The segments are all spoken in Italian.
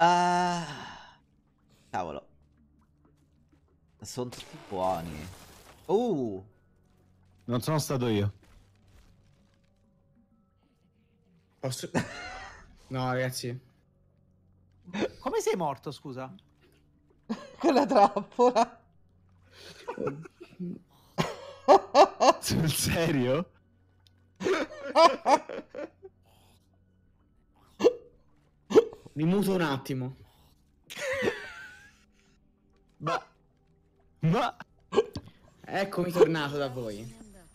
Cavolo. Sono tutti buoni. Non sono stato io. Posso... No, ragazzi. Come sei morto, scusa? Con la trappola. Sul serio? Mi muto un attimo. Ma... Eccomi tornato da voi.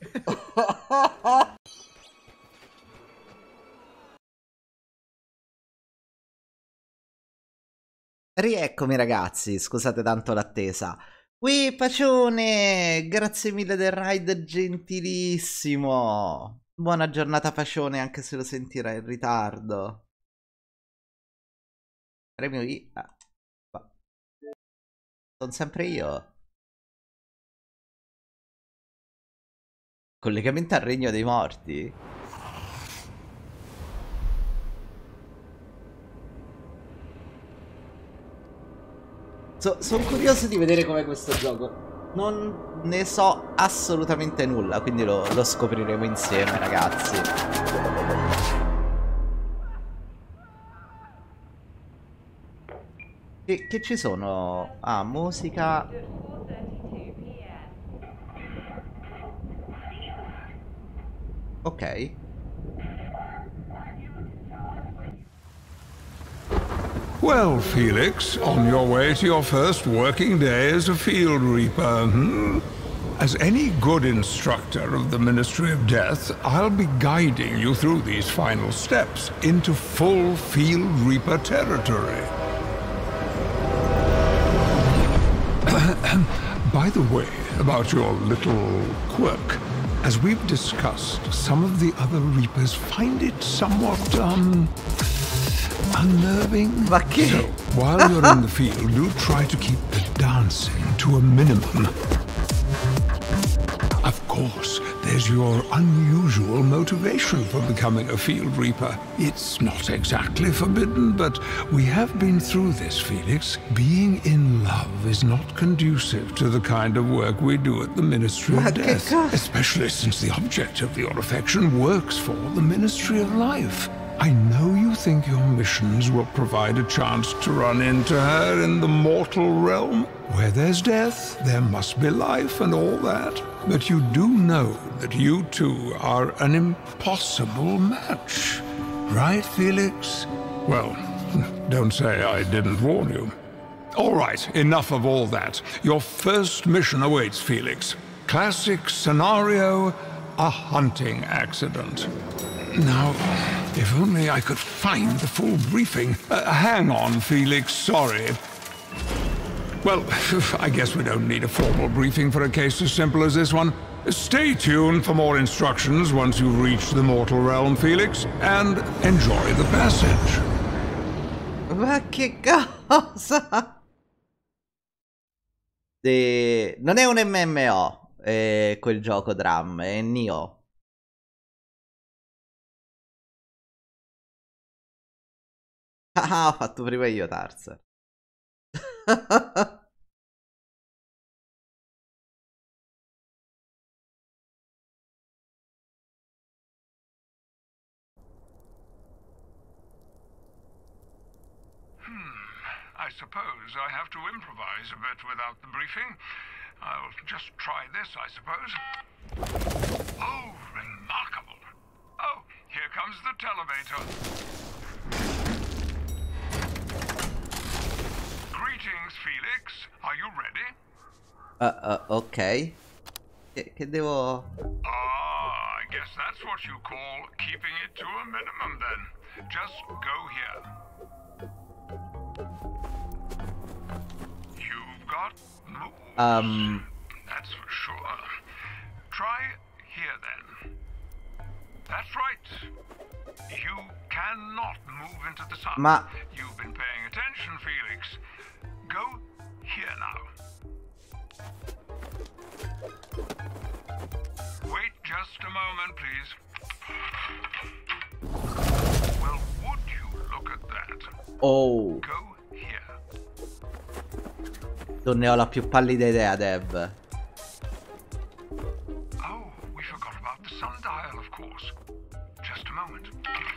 Rieccomi ragazzi, scusate tanto l'attesa. Ui, Pacione, grazie mille del raid, gentilissimo. Buona giornata Pacione, anche se lo sentirai in ritardo. Premio I. Sono sempre io. Collegamento al regno dei morti? Sono curioso di vedere com'è questo gioco. Non ne so assolutamente nulla, quindi lo scopriremo insieme, ragazzi. Che ci sono? Ah, musica. Ok. Well, Felix, on your way to your first working day as a field reaper, As any good instructor of the Ministry of Death, I'll be guiding you through these final steps into full field reaper territory. By the way, about your little quirk, as we've discussed, some of the other Reapers find it somewhat, unnerving. So, while you're in the field, do try to keep the dancing to a minimum. Of course, there's your unusual motivation for becoming a field reaper. It's not exactly forbidden, but we have been through this, Felix. Being in love is not conducive to the kind of work we do at the Ministry of Death, especially since the object of your affection works for the Ministry of Life. I know you think your missions will provide a chance to run into her in the mortal realm. Where there's death, there must be life and all that. But you do know that you two are an impossible match. Right, Felix? Well, don't say I didn't warn you. All right, enough of all that. Your first mission awaits, Felix. Classic scenario, a hunting accident. Now, if only I could find the full briefing. Hang on, Felix, sorry. Well, I guess we don't need a formal briefing for a case as simple as this one. Stay tuned for more instructions once you've reached the mortal realm, Felix, and enjoy the passage. Ma che cosa? Non è un MMO, quel gioco Dram, è Nioh. Ah, ho fatto prima io, Tarzan. I suppose I have to improvise a bit without the briefing. I'll just try this, I suppose. Oh, remarkable. Oh, here comes the televator. Greetings, Felix. Are you ready? Ok. Che devo... Ah, I guess that's what you call keeping it to a minimum then. Just go here. You've got moves. That's for sure. Try here then. That's right. You cannot move into the sun. Ma... You've been paying attention, Felix. Go here now. Wait just a moment, please. Well, would you look at that? Oh. Go Non ne ho la più pallida idea, Dev. Oh, we forgot about the sundial, of course. Just a moment.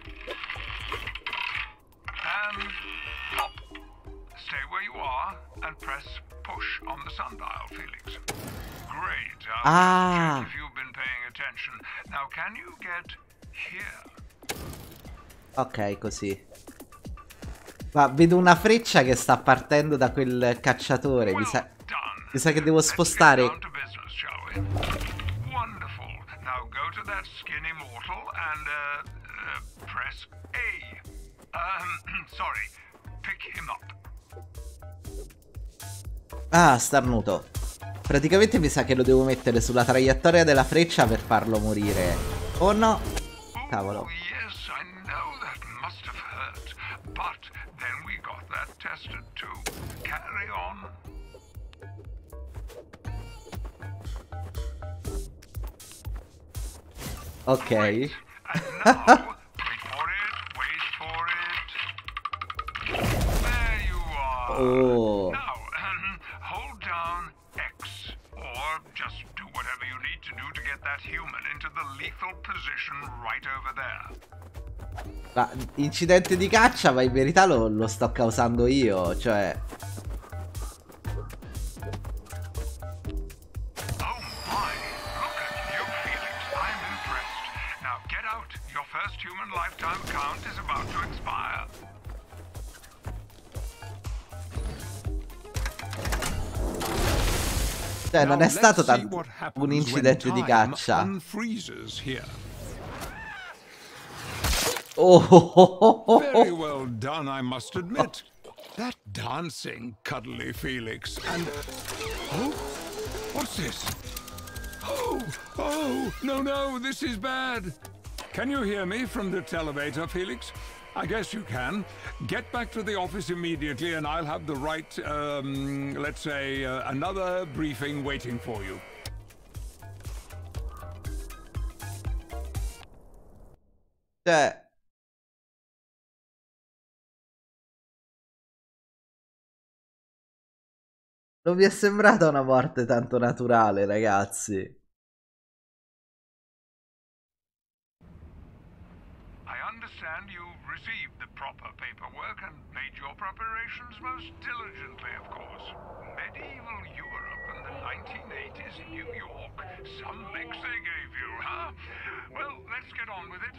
And pop. Stay where you are and press push on the sundial, Felix. Great. Ah. Check if you've been paying attention. Now, can you get here? Ok, così. Ma vedo una freccia che sta partendo da quel cacciatore. Mi sa che devo spostare. Wonderful. Now go to that skinny mortal and press A. Sorry. Pick him up. Ah, starnuto. Praticamente mi sa che lo devo mettere sulla traiettoria della freccia per farlo morire. Oh no. Cavolo. Oh, yes, I know that must have hurt. But then we got that tested too. Carry on. Ok. And now, wait for it. There you are. Oh. Now, hold down X, or just do whatever you need to do to get that human into the lethal position right over there. Ma incidente di caccia, ma in verità lo sto causando io, cioè... Oh my, look at you, Felix. I'm impressed. Now get out. Your first human lifetime count is about to expire. Cioè, non Now, è stato let's see tanto what happens un when incidente di time caccia. unfreezes here. Oh. Very well done, I must admit. That dancing, cuddly Felix, and... Oh, what's this? Oh, no, this is bad. Can you hear me from the televator, Felix? I guess you can. Get back to the office immediately and I'll have the right, let's say, another briefing waiting for you. Cioè... Non mi è sembrata una morte tanto naturale, ragazzi. I understand you've received the proper paperwork and made your preparations most diligently, of course. Medieval Europe and the 1980s New York. Some mix they gave you, huh? Well, let's get on with it.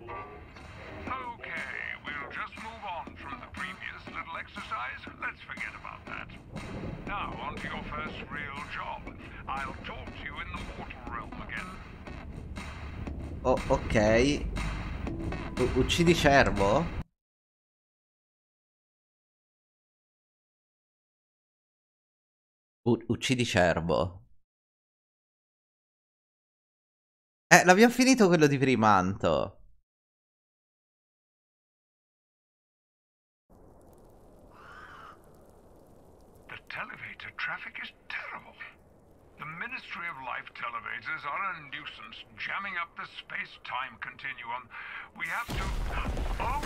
Okay, we'll just move on from the previous little exercise. Let's forget about that. Now, on to your first real job. I'll talk to you in the mortal realm again. Oh, ok. Uccidi cervo? Uccidi cervo. L'abbiamo finito quello di Primanto. The televator traffic is terrible. The Ministry of Life televators are a nuisance, jamming up the space-time continuum. We have to... Oh!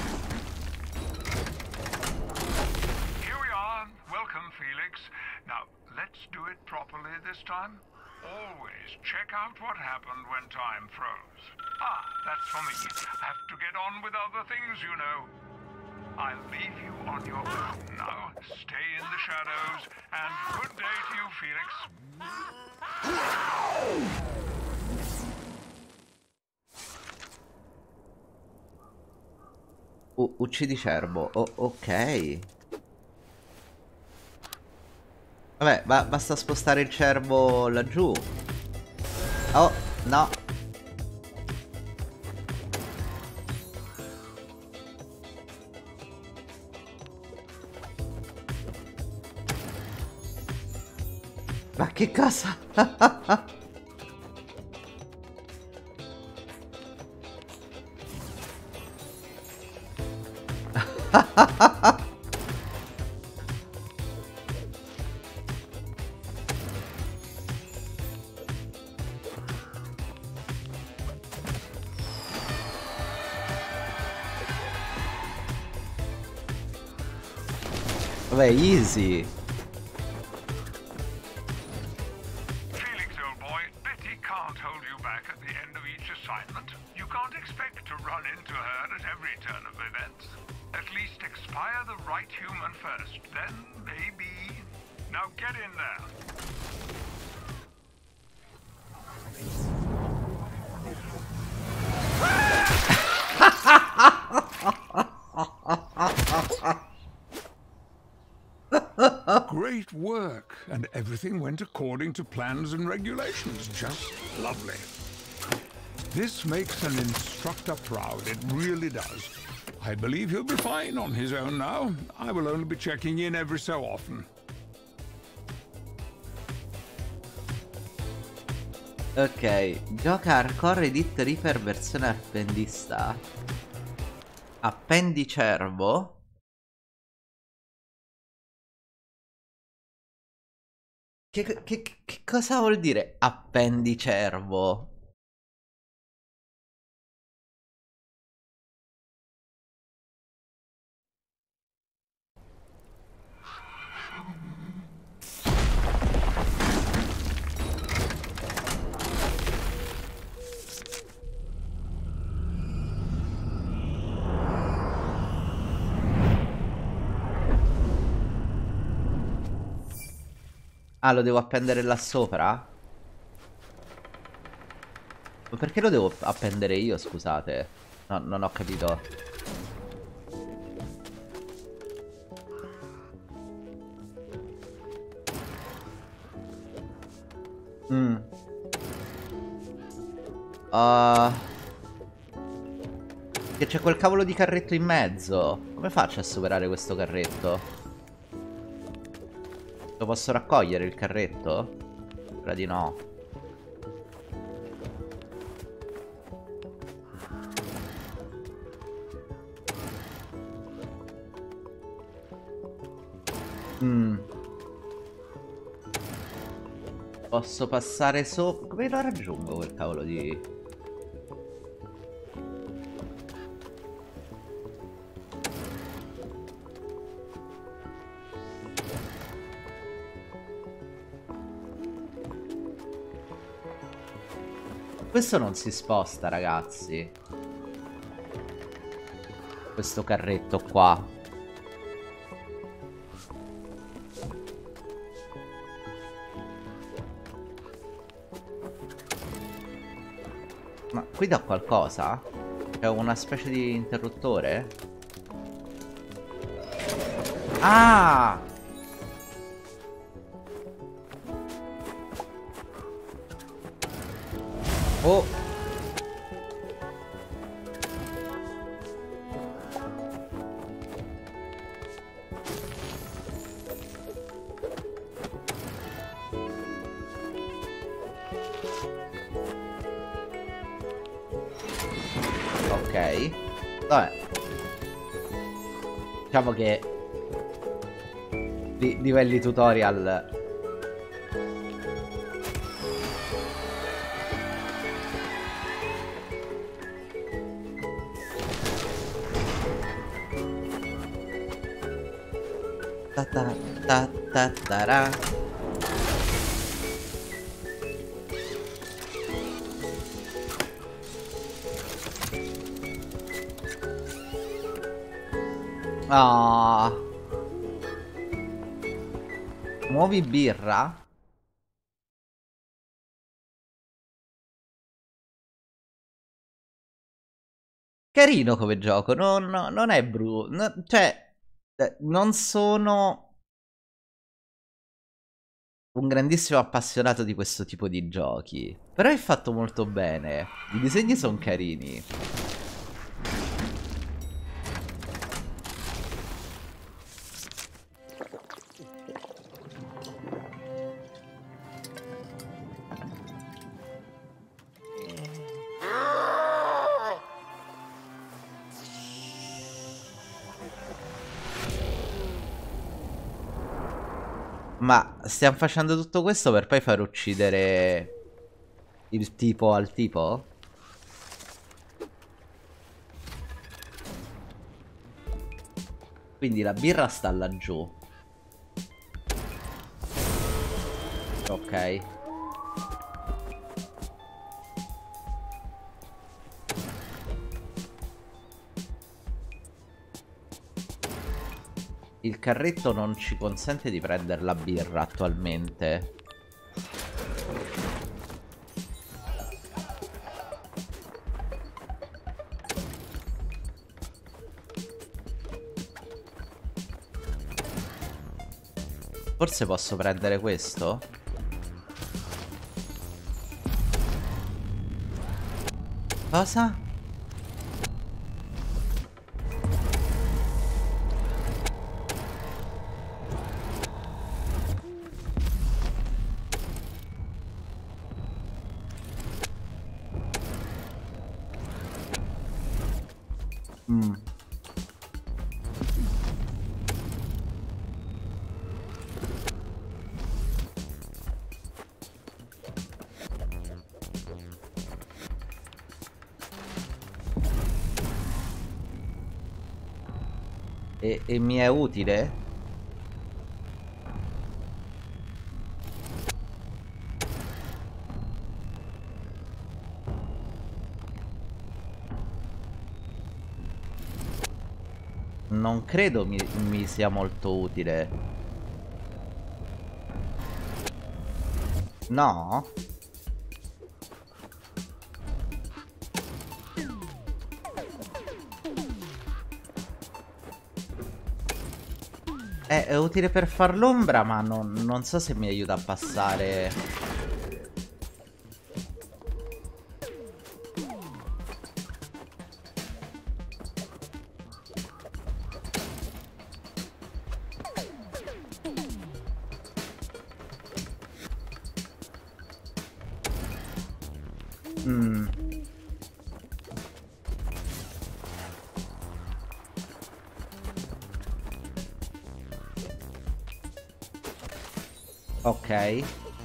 Here we are. Welcome, Felix. Now, let's do it properly this time. Always check out what happened when time froze. Ah, that's for me. I have to get on with other things, you know. I'll leave you on your own now. Stay in the shadows, and good day to you, Felix. Uccidi cervo. Ok. Vabbè, basta spostare il cervo laggiù. Oh, no. Ma che cosa? Vabbè, easy. Inspire the right human first, then maybe. Now get in there. Great work, and everything went according to plans and regulations. Just lovely. This makes an instructor proud, it really does. I believe he'll be fine on his own now. I will only be checking in every so often. Ok, gioca Hardcore Edit Reaper versione appendista. Appendicervo. Che cosa vuol dire appendicervo? Ah, lo devo appendere là sopra? Ma perché lo devo appendere io, scusate? No, non ho capito. Che c'è quel cavolo di carretto in mezzo. Come faccio a superare questo carretto? Lo posso raccogliere il carretto? Ora di no. Posso passare sopra. Come lo raggiungo quel cavolo di... Questo non si sposta, ragazzi. Questo carretto qua. Ma qui da qualcosa? C'è una specie di interruttore? Ah! Oh! Ok. Vabbè. Diciamo che livelli tutorial. Ta-ta-ta-ta-ta-ra. Ah. Muovi birra? Carino come gioco, non è brutto, cioè non sono un grandissimo appassionato di questo tipo di giochi, però è fatto molto bene, i disegni sono carini. Ma stiamo facendo tutto questo per poi far uccidere il tipo al tipo? Quindi la birra sta laggiù. Ok. Il carretto non ci consente di prendere la birra attualmente. Forse posso prendere questo? Cosa? E mi è utile? Non credo mi sia molto utile. No? È utile per far l'ombra, ma non so se mi aiuta a passare. Ok.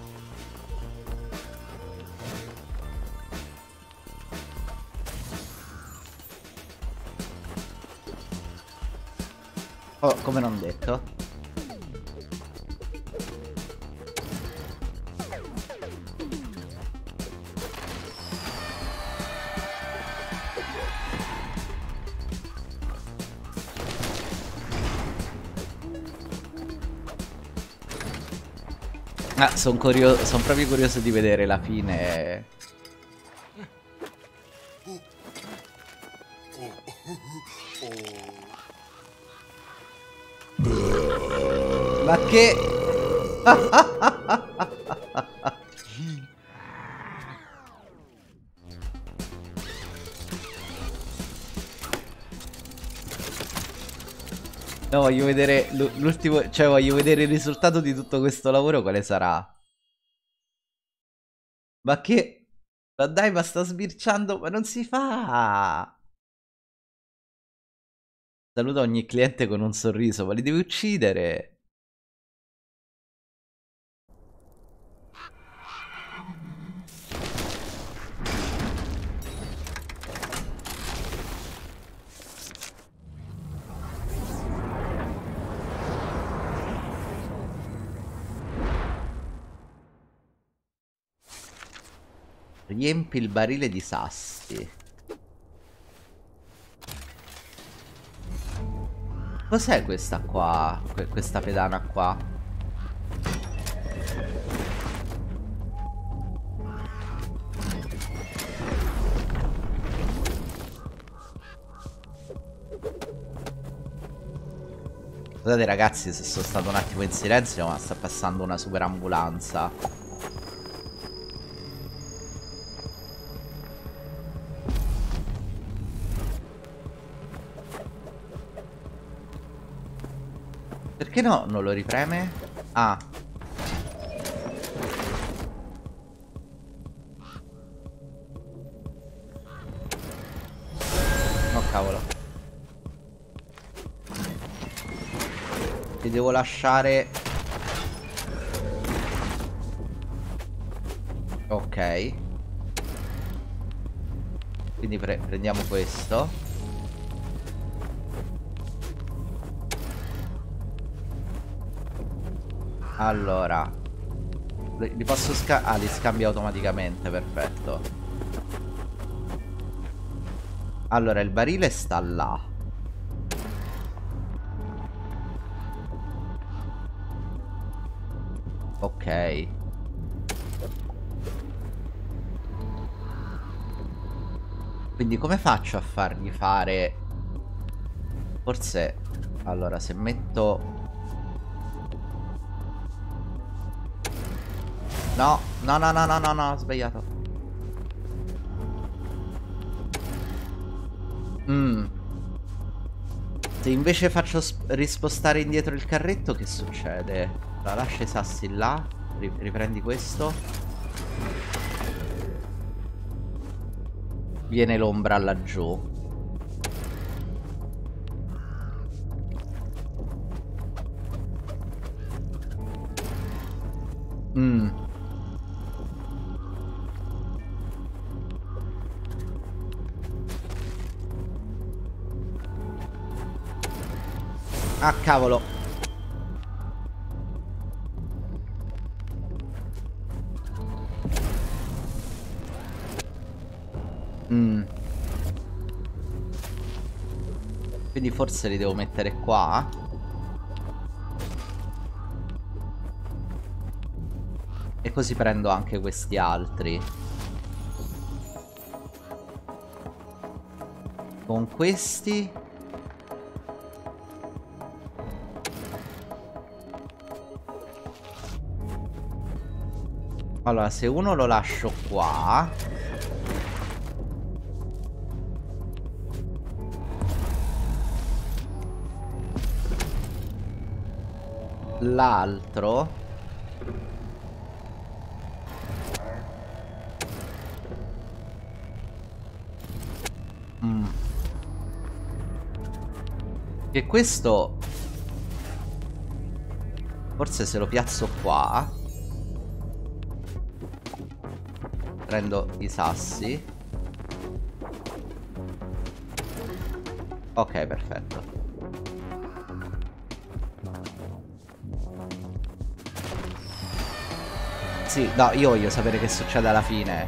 Oh, come non detto. Ah, sono proprio curioso di vedere la fine. Ma che... No, voglio vedere l'ultimo, cioè voglio vedere il risultato di tutto questo lavoro, quale sarà. Ma che... Ma dai, ma sta sbirciando, ma non si fa! Saluta ogni cliente con un sorriso, ma li devi uccidere! Riempi il barile di sassi. Cos'è questa qua? Questa pedana qua? Scusate ragazzi se sono stato un attimo in silenzio, ma sta passando una super ambulanza. Perché no? Non lo ripreme? Ah. No cavolo. Ti devo lasciare. Ok. Quindi prendiamo questo. Allora li posso ah, li scambia automaticamente, perfetto. Allora il barile sta là. Ok. Quindi come faccio a fargli fare... Forse... Allora, se metto... No, no, no, no, no, no, no, ho sbagliato. Se invece faccio rispostare indietro il carretto, che succede? Allora, lascia i sassi là. Riprendi questo. Viene l'ombra laggiù. Ah, cavolo. Quindi forse li devo mettere qua. E così prendo anche questi altri. Con questi... Allora, se uno lo lascio qua... L'altro... E questo... Forse se lo piazzo qua... Prendo i sassi. Ok, perfetto. Sì, no, io voglio sapere che succede alla fine.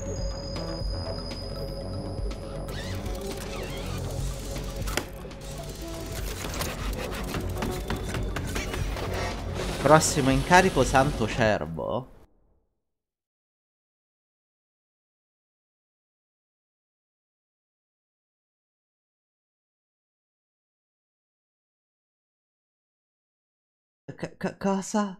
Prossimo incarico, Santo Cervo. Cosa?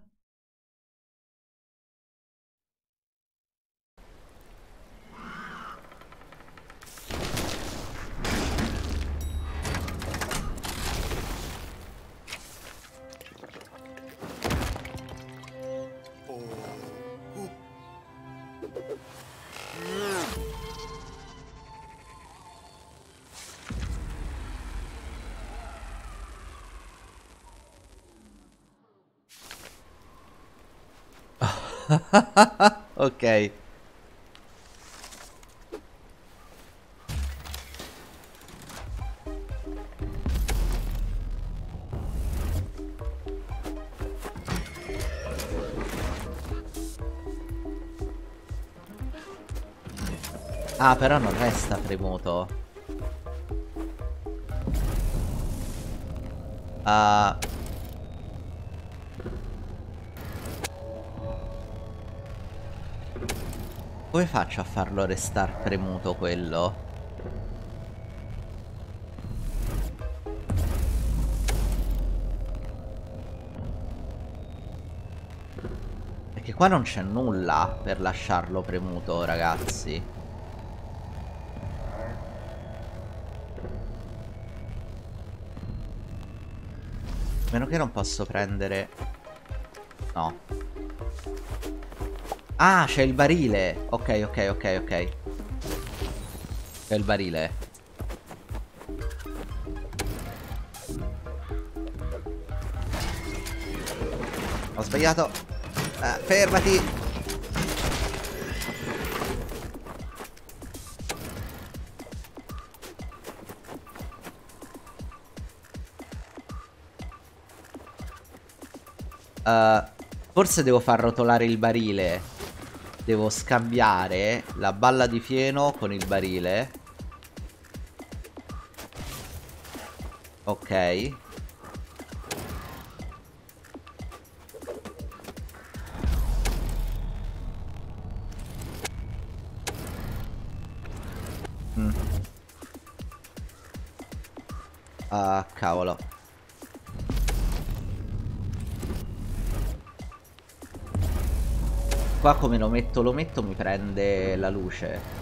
Ok. Ah, però non resta premuto. Come faccio a farlo restar premuto quello? Perché qua non c'è nulla per lasciarlo premuto, ragazzi. A meno che non posso prendere... No. Ah, c'è il barile. Ok, ok, ok, ok. C'è il barile. Ho sbagliato. Fermati. Forse devo far rotolare il barile. Devo scambiare la balla di fieno con il barile. Ok. Ah, cavolo. Qua come lo metto mi prende la luce.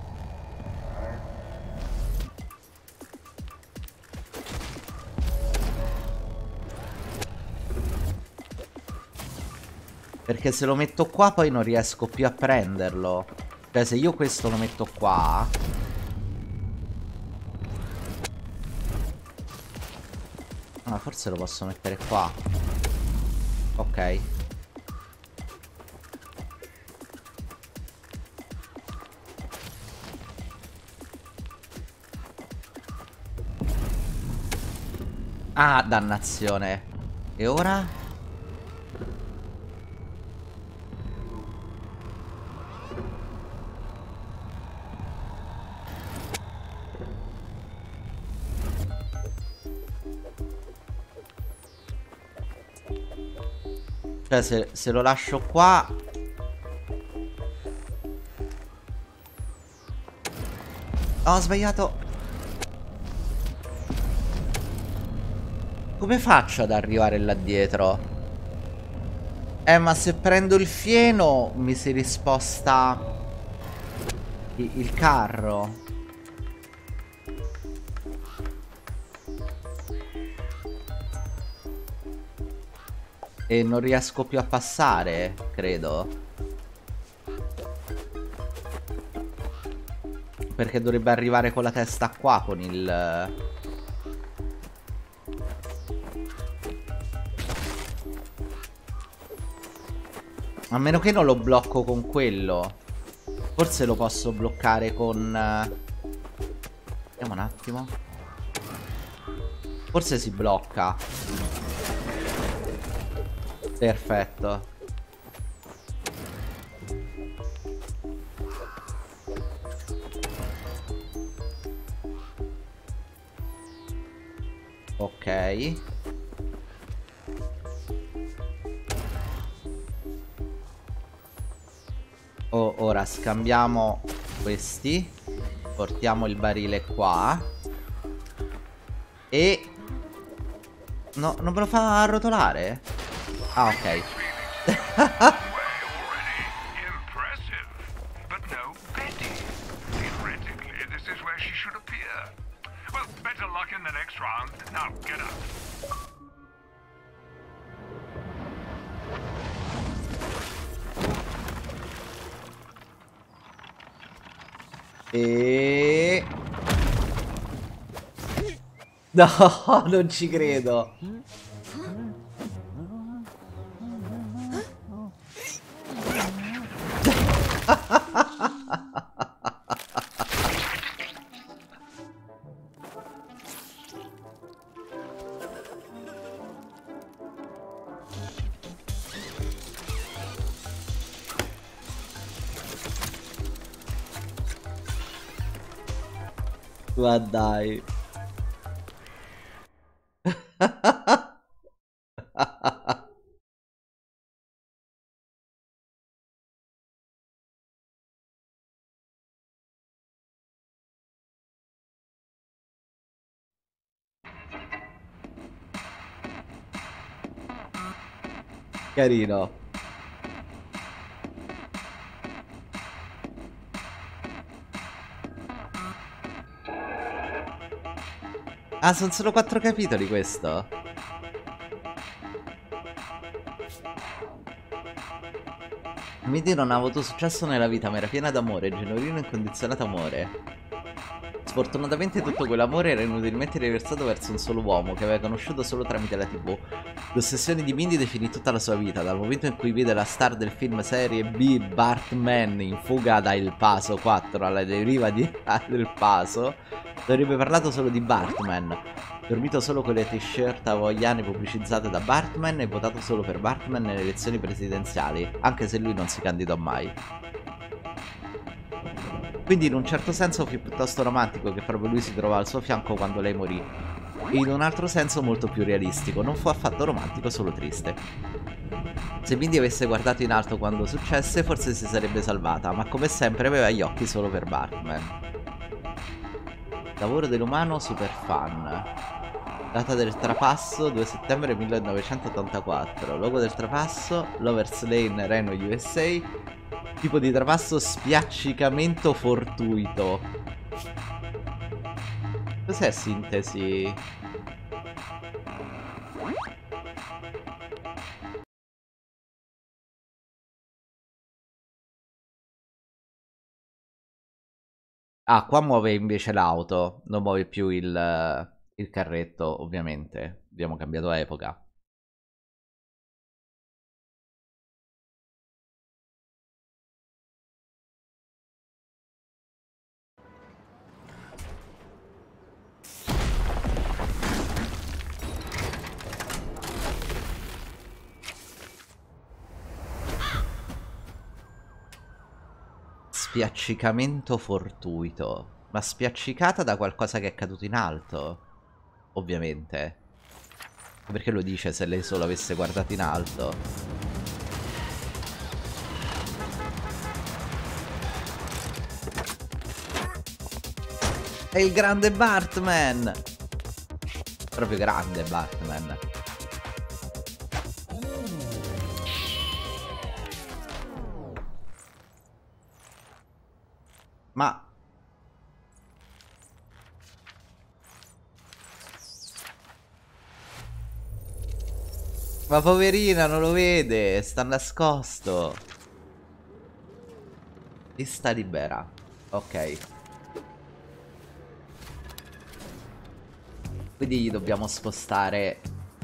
Perché se lo metto qua poi non riesco più a prenderlo. Cioè se io questo lo metto qua... Ah, forse lo posso mettere qua. Ok. Ah, dannazione. E ora? Cioè se lo lascio qua... Oh, ho sbagliato. Come faccio ad arrivare là dietro? Ma se prendo il fieno mi si risposta il carro. E non riesco più a passare, credo. Perché dovrebbe arrivare con la testa qua, con il... A meno che non lo blocco con quello. Forse lo posso bloccare con... Vediamo un attimo. Forse si blocca. Perfetto. Ok. Ora scambiamo questi. Portiamo il barile qua. E... No, non me lo fa arrotolare? Ah, ok. E... No, non ci credo. Ma dai. Carino. Ah, sono solo 4 capitoli questo. Midi non ha avuto successo nella vita, ma era piena d'amore, genuino e incondizionato amore. Sfortunatamente tutto quell'amore era inutilmente riversato verso un solo uomo che aveva conosciuto solo tramite la TV. L'ossessione di Mindy definì tutta la sua vita, dal momento in cui vide la star del film serie B Bartman in fuga da El Paso 4 alla deriva di El Paso. Avrebbe parlato solo di Bartman, dormito solo con le t-shirt hawaiane pubblicizzate da Bartman e votato solo per Bartman nelle elezioni presidenziali, anche se lui non si candidò mai. Quindi in un certo senso fu piuttosto romantico che proprio lui si trovò al suo fianco quando lei morì. E in un altro senso molto più realistico, non fu affatto romantico, solo triste. Se Mindy avesse guardato in alto quando successe, forse si sarebbe salvata, ma come sempre aveva gli occhi solo per Bartman. Lavoro dell'umano super fan. Data del trapasso 2 settembre 1984. Logo del trapasso Lovers Lane, Reno, USA. Tipo di trapasso spiaccicamento fortuito. Cos'è sintesi? Ah, qua muove invece l'auto, non muove più il carretto, ovviamente. Abbiamo cambiato epoca. Spiaccicamento fortuito. Ma spiaccicata da qualcosa che è caduto in alto. Ovviamente. Perché lo dice se lei solo avesse guardato in alto? È il grande Bartman! Proprio grande Batman. Ma poverina, non lo vede, sta nascosto. E sta libera. Ok. Quindi gli dobbiamo spostare.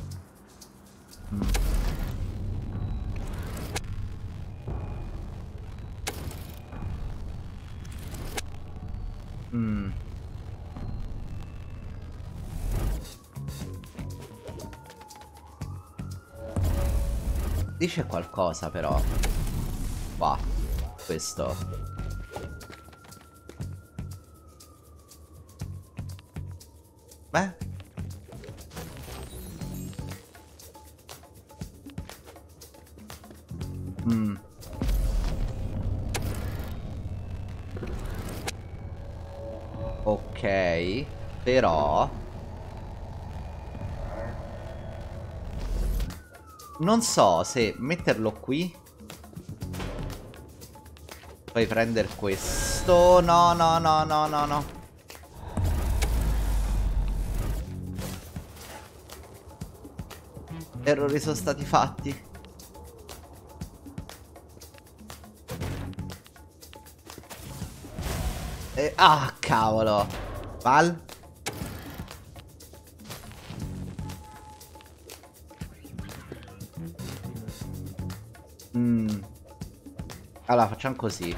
Dice qualcosa però. Qua. Questo. Beh. Ok. Però non so se metterlo qui. Poi prendere questo. No, no, no, no, no, no. Errori sono stati fatti. Ah, cavolo. Val? Allora, facciamo così.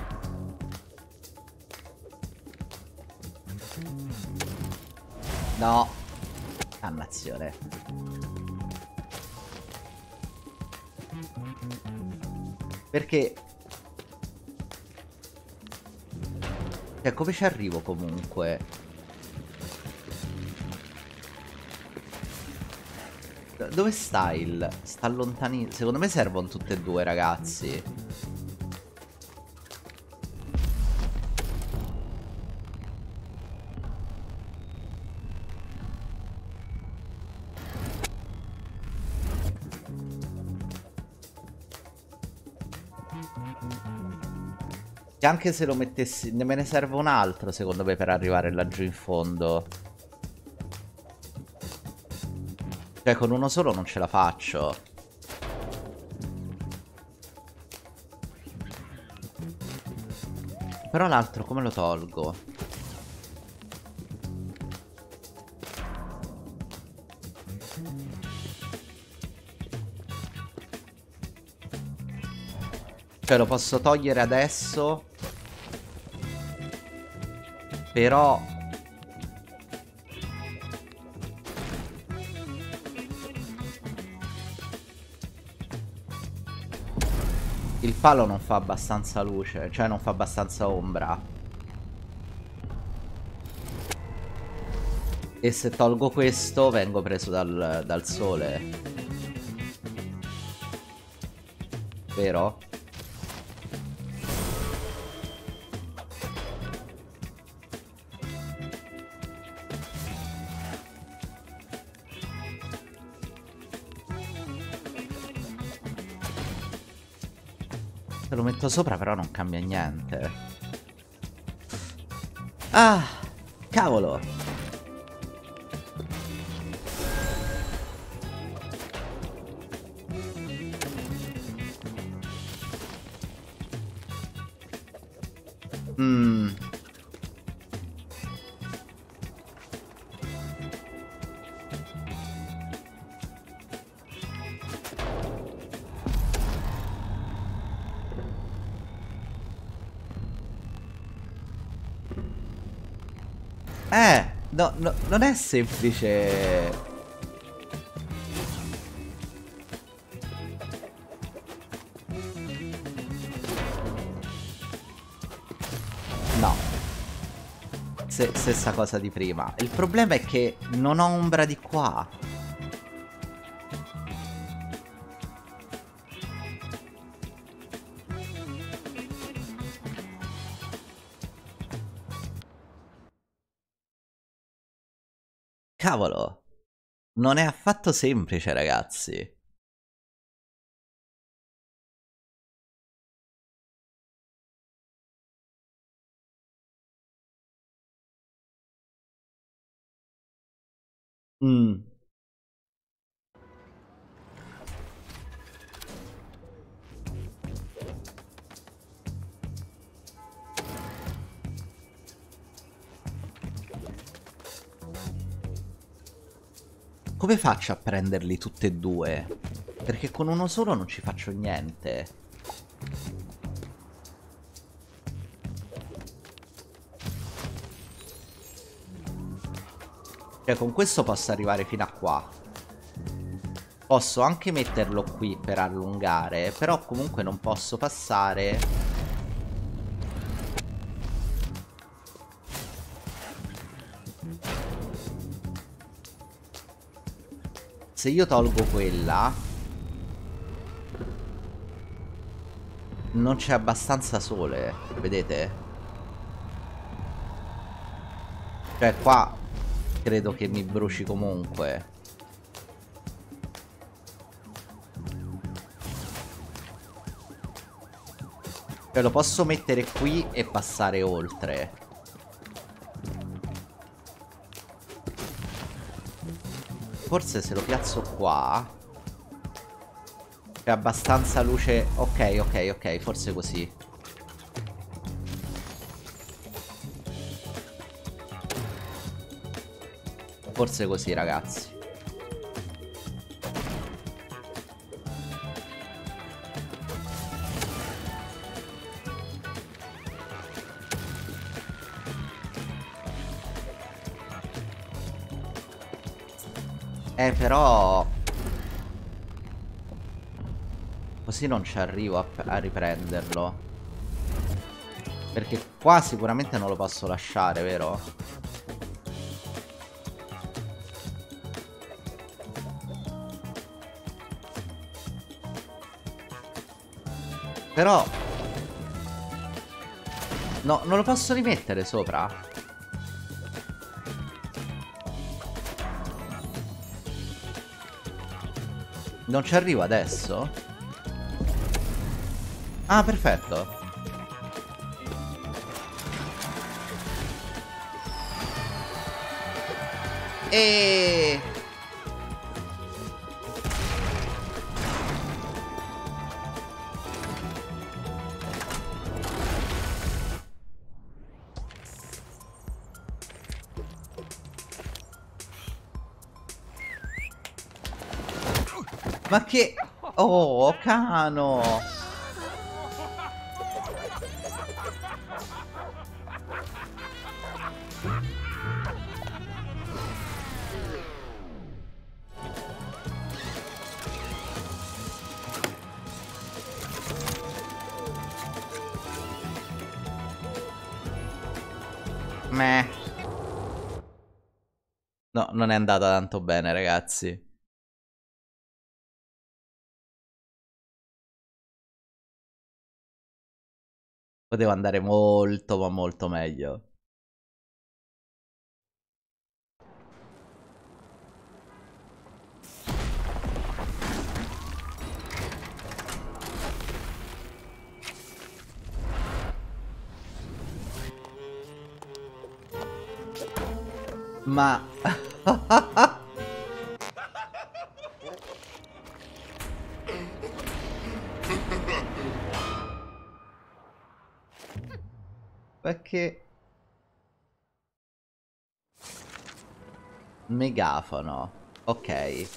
No. Dannazione. Perché... Cioè, come ci arrivo comunque? Dove sta il... Sta lontanissimo. Secondo me servono tutte e due, ragazzi. Che anche se lo mettessi... Me ne serve un altro, secondo me, per arrivare laggiù in fondo. Cioè, con uno solo non ce la faccio. Però l'altro come lo tolgo? Cioè, lo posso togliere adesso. Però... il palo non fa abbastanza luce. Cioè, non fa abbastanza ombra. E se tolgo questo vengo preso dal sole. Vero? Se lo metto sopra però non cambia niente. Ah, cavolo. Mmm. No, no, non è semplice. No. Stessa cosa di prima. Il problema è che non ho ombra di qua. Cavolo, non è affatto semplice, ragazzi. Mm. Come faccio a prenderli tutti e due? Perché con uno solo non ci faccio niente. Cioè con questo posso arrivare fino a qua. Posso anche metterlo qui per allungare, però comunque non posso passare. Se io tolgo quella, non c'è abbastanza sole, vedete? Cioè qua credo che mi bruci comunque. Cioè lo posso mettere qui e passare oltre. Forse se lo piazzo qua c'è abbastanza luce. Ok, ok, ok, forse così. Forse così, ragazzi. Però così non ci arrivo a riprenderlo. Perché qua sicuramente non lo posso lasciare, vero? Però no, non lo posso rimettere sopra. Non ci arrivo adesso? Ah, perfetto. E ma che... Oh, Cano! Meh. No, non è andata tanto bene, ragazzi. Poteva andare molto, ma molto meglio. Ma... Perché... Megafono. Ok.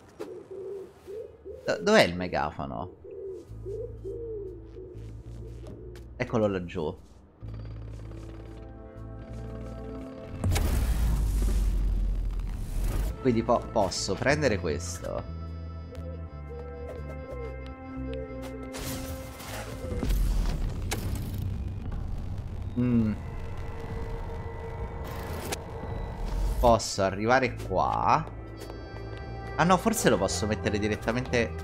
Dov'è il megafono? Eccolo laggiù. Quindi posso prendere questo. Posso arrivare qua. Ah no, forse lo posso mettere direttamente.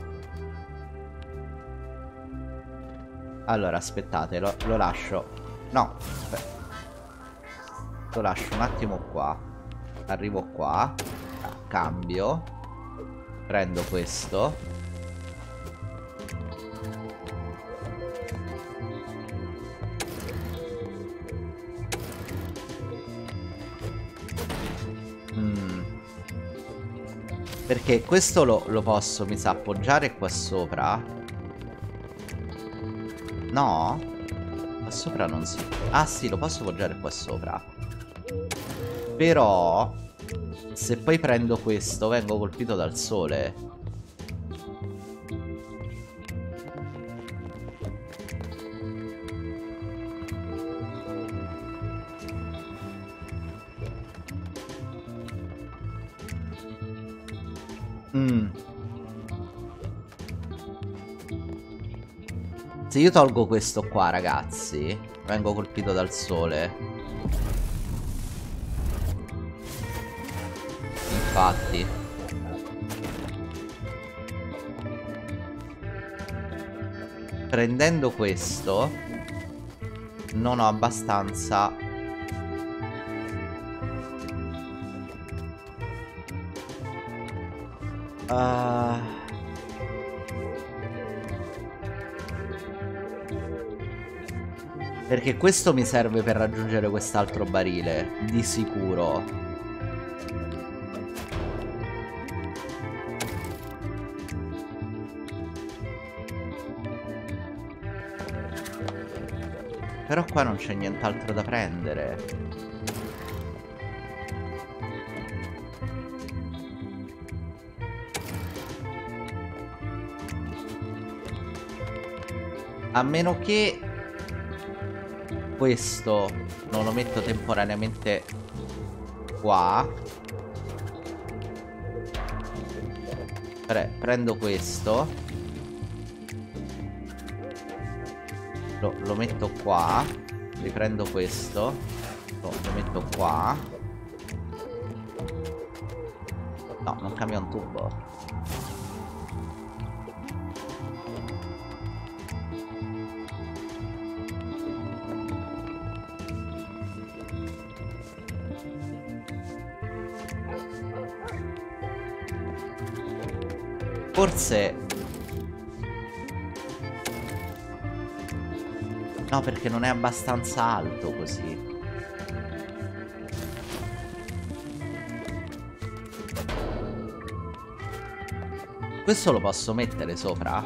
Allora, aspettate, lo lascio. No, lo lascio un attimo qua. Arrivo qua. Cambio. Prendo questo. Perché questo lo posso, mi sa, appoggiare qua sopra. No? Qua sopra non si... Ah sì, lo posso appoggiare qua sopra. Però se poi prendo questo vengo colpito dal sole. Se io tolgo questo qua, ragazzi, vengo colpito dal sole. Infatti. Prendendo questo non ho abbastanza. Perché questo mi serve per raggiungere quest'altro barile, di sicuro. Però qua non c'è nient'altro da prendere. A meno che questo non lo metto temporaneamente qua. Prendo questo. Lo metto qua. Riprendo questo. Lo metto qua. No, non cambia un tubo. Forse... No, perché non è abbastanza alto così. Questo lo posso mettere sopra?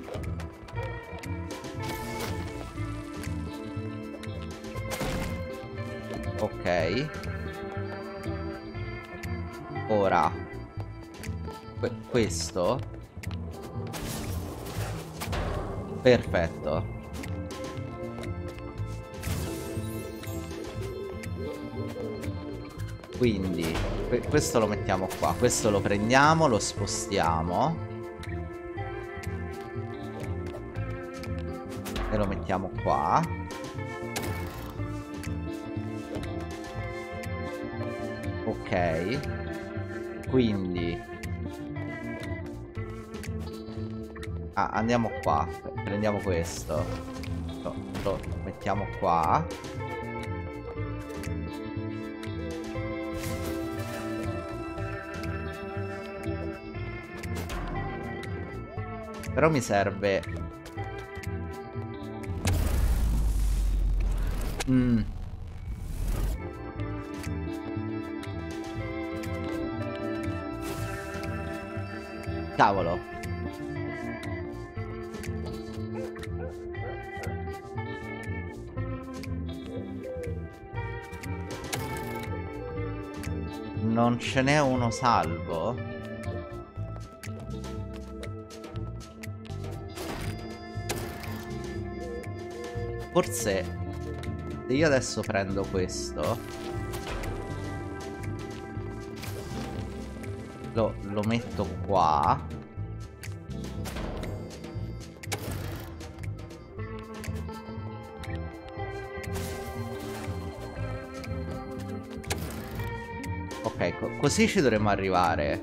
Ok. Ora questo. Perfetto. Quindi questo lo mettiamo qua. Questo lo prendiamo, lo spostiamo e lo mettiamo qua. Ok. Quindi andiamo qua. Prendiamo questo. Lo mettiamo qua. Però mi serve... Cavolo. Non ce n'è uno salvo? Forse se io adesso prendo questo, lo metto qua. Ok, così ci dovremmo arrivare.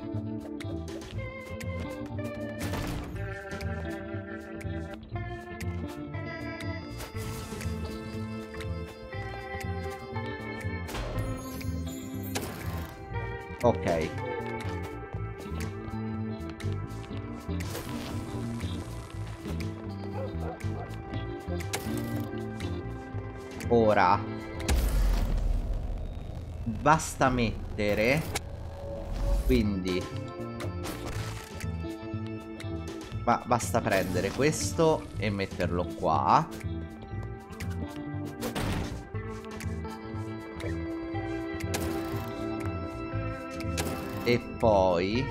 Ok. Ora basta mettere, quindi basta prendere questo e metterlo qua. E poi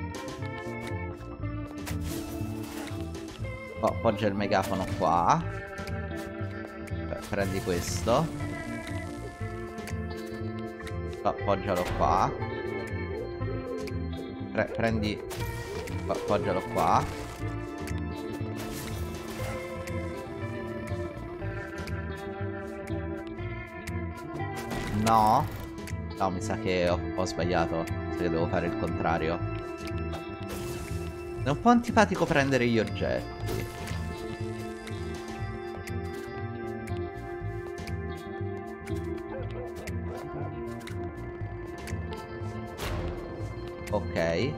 appoggia il megafono qua. Prendi questo, appoggialo qua. Prendi, appoggialo qua. No, no, mi sa che ho sbagliato. Mi sa che devo fare il contrario. È un po' antipatico prendere gli oggetti. Ok.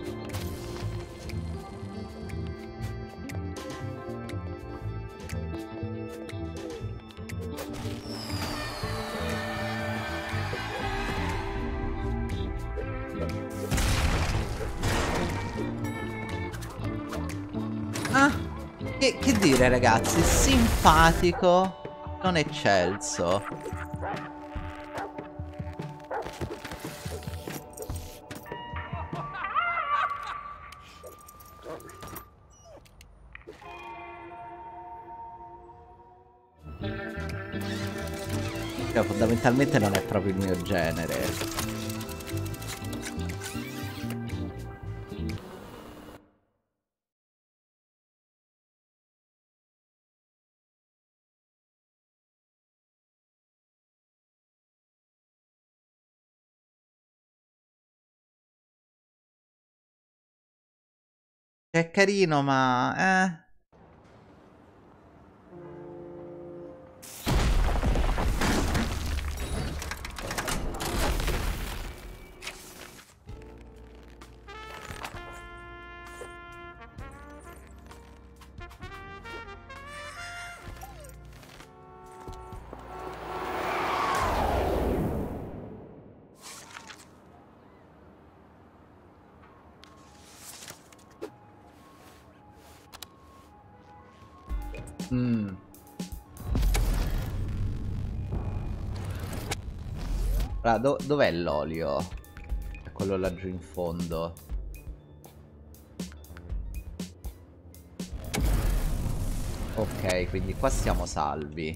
Ah, che dire ragazzi, simpatico, non eccelso. Cioè, fondamentalmente non è proprio il mio genere. È carino, ma allora, dov'è l'olio? È quello laggiù in fondo. Ok, quindi qua siamo salvi.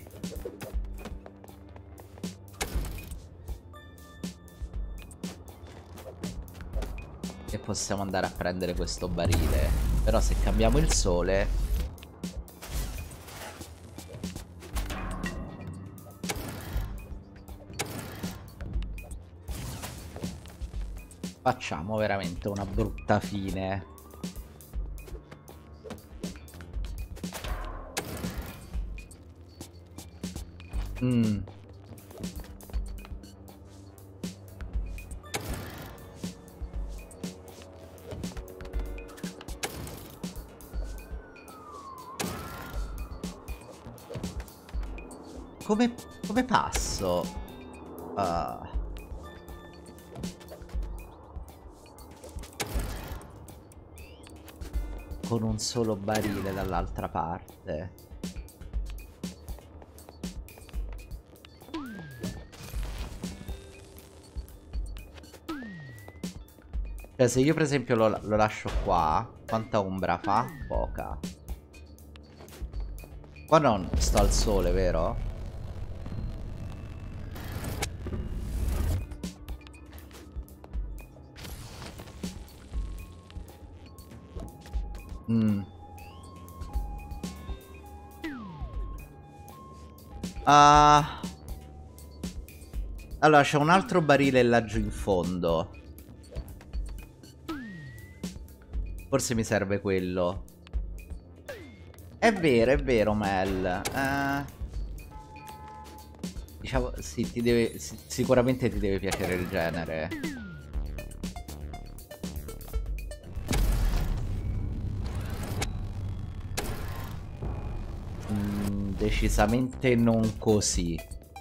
E possiamo andare a prendere questo barile. Però se cambiamo il sole... Facciamo veramente una brutta fine. Come passo? con un solo barile dall'altra parte. Cioè se io per esempio lo lascio qua, quanta ombra fa? Poca. Qua non sto al sole, vero? Allora c'è un altro barile laggiù in fondo. Forse mi serve quello. È vero, Mel. Diciamo, sì, sicuramente ti deve piacere il genere. Decisamente non così.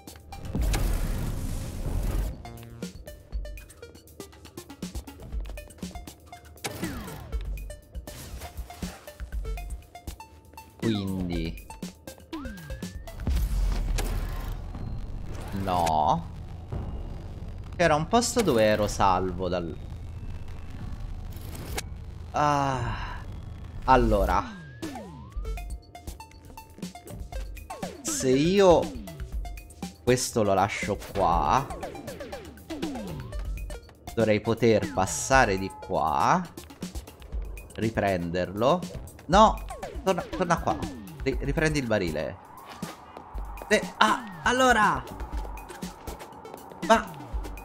Quindi no. Era un posto dove ero salvo dal... Allora, se io questo lo lascio qua, dovrei poter passare di qua, riprenderlo. No, torna qua. Riprendi il barile. Allora! Ma...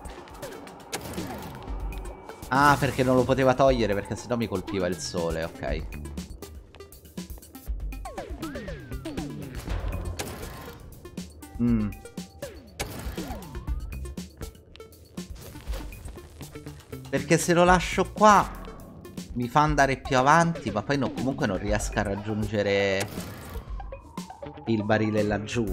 Ah, perché non lo poteva togliere, perché sennò mi colpiva il sole, ok. Perché se lo lascio qua mi fa andare più avanti, ma poi comunque non riesco a raggiungere il barile laggiù.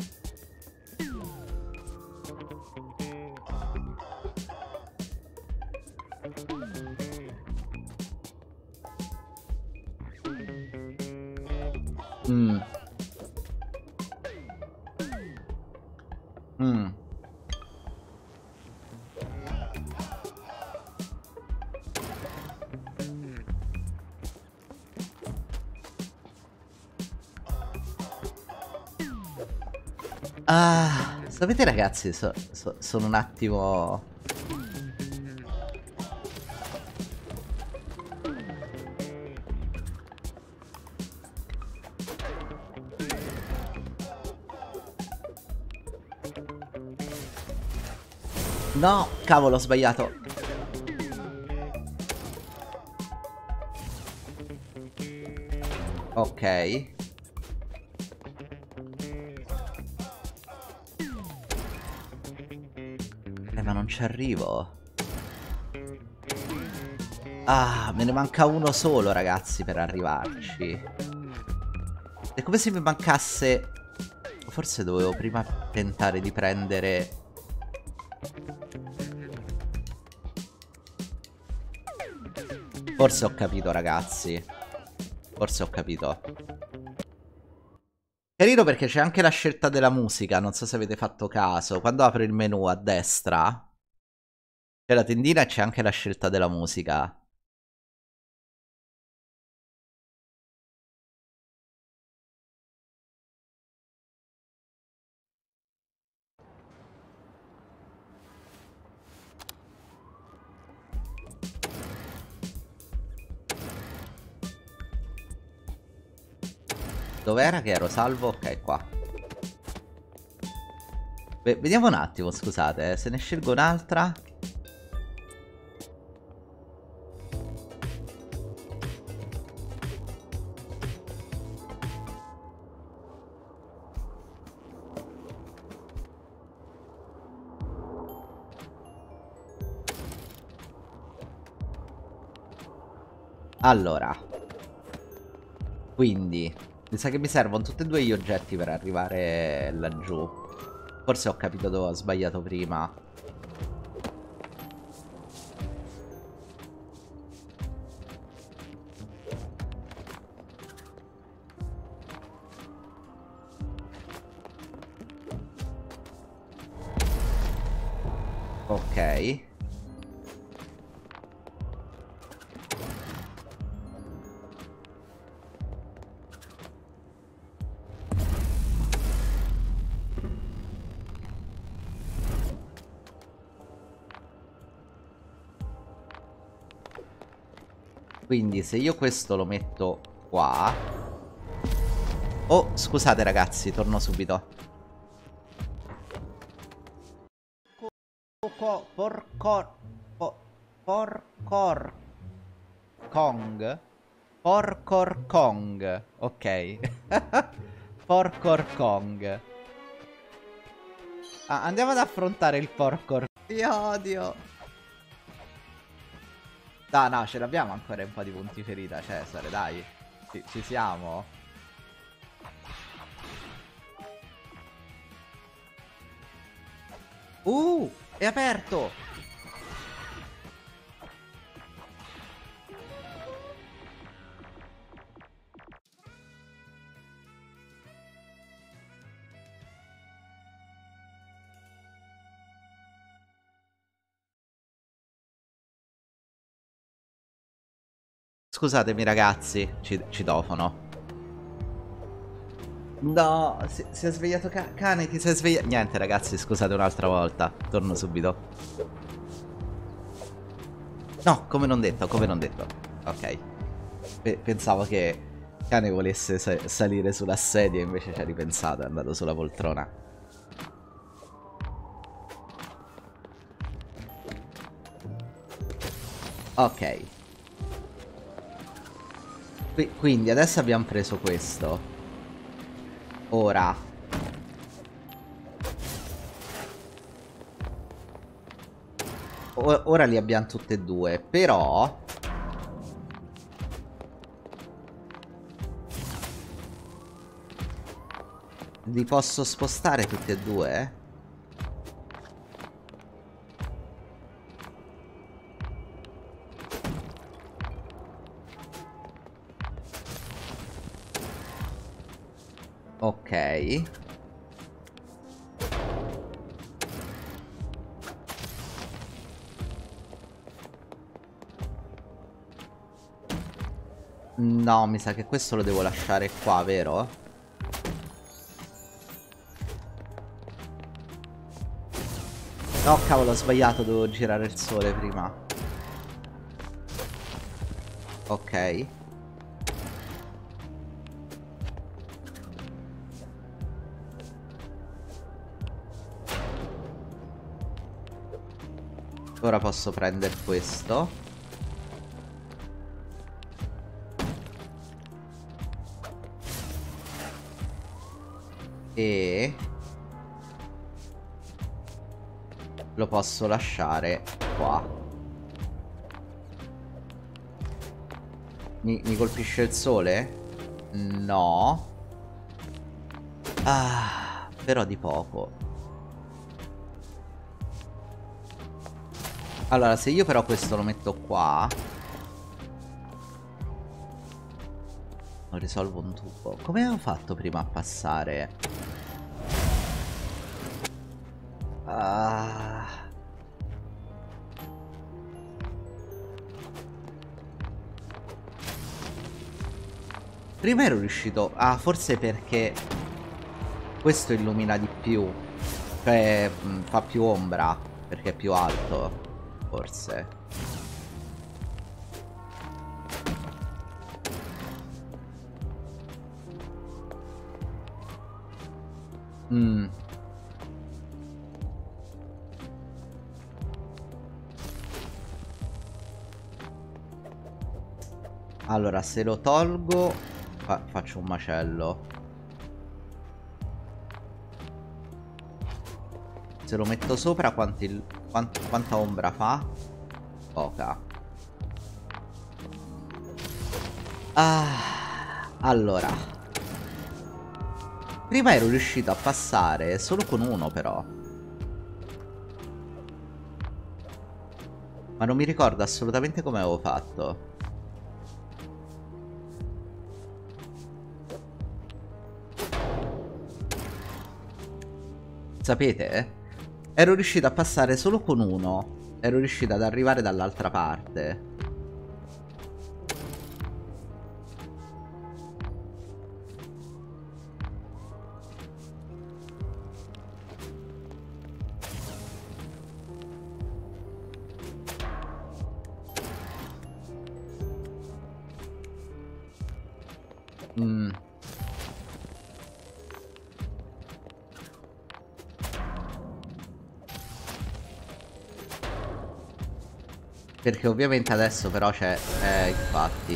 Sapete ragazzi, sono un attimo... No, cavolo, ho sbagliato. Ok. Ma non ci arrivo. Me ne manca uno solo, ragazzi, per arrivarci. È come se mi mancasse... Forse dovevo prima tentare di prendere... Forse ho capito, ragazzi. Forse ho capito. Carino perché c'è anche la scelta della musica, non so se avete fatto caso. Quando apro il menu a destra c'è la tendina e c'è anche la scelta della musica. Dov'era che ero salvo? Ok, qua. Vediamo un attimo, scusate, se ne scelgo un'altra. Allora, quindi mi sa che mi servono tutti e due gli oggetti per arrivare laggiù. Forse ho capito dove ho sbagliato prima. Ok. Quindi se io questo lo metto qua. Oh, scusate ragazzi, torno subito. Porcor Kong. Porcor Kong. Ok. Porcor Kong. Ah, andiamo ad affrontare il porcor. Io odio. No, ce l'abbiamo ancora un po' di punti ferita, Cesare, dai. Ci siamo. È aperto! Scusatemi ragazzi, citofono. No, si è svegliato cane, ti sei svegliato. Niente ragazzi, scusate un'altra volta. Torno subito. No, come non detto, come non detto. Ok. Pensavo che cane volesse salire sulla sedia, invece ci ha ripensato, è andato sulla poltrona. Ok. Quindi adesso abbiamo preso questo. Ora ora li abbiamo tutte e due. Però li posso spostare tutti e due? Ok. No, mi sa che questo lo devo lasciare qua, vero? No, cavolo, ho sbagliato, dovevo girare il sole prima. Ok. Ora posso prendere questo. E lo posso lasciare qua. Mi colpisce il sole? No. Ah, però di poco. Allora, se io però questo lo metto qua, non risolvo un tubo. Come avevo fatto prima a passare? Ah. Prima ero riuscito. Ah, forse perché questo illumina di più. Cioè, fa più ombra. Perché è più alto. Forse. Allora, se lo tolgo faccio un macello. Se lo metto sopra quanta ombra fa? Poca. Allora, prima ero riuscito a passare solo con uno però. Ma non mi ricordo assolutamente come avevo fatto. Sapete? Ero riuscito a passare solo con uno. Ero riuscito ad arrivare dall'altra parte. Perché ovviamente adesso però c'è... infatti.